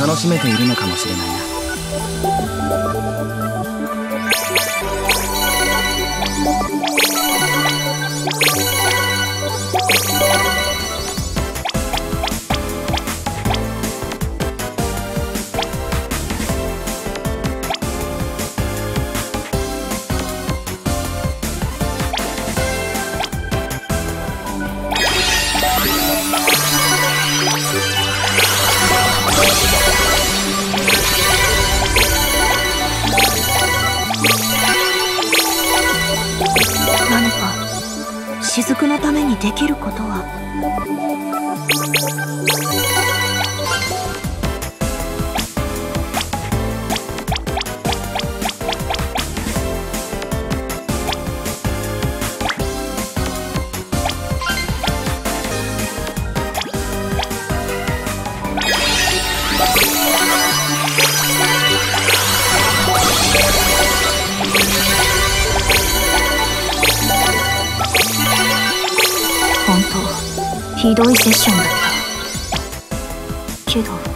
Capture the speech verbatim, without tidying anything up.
楽しめているのかもしれないな。 何か雫のためにできることは。本当ひどいセッションだったけど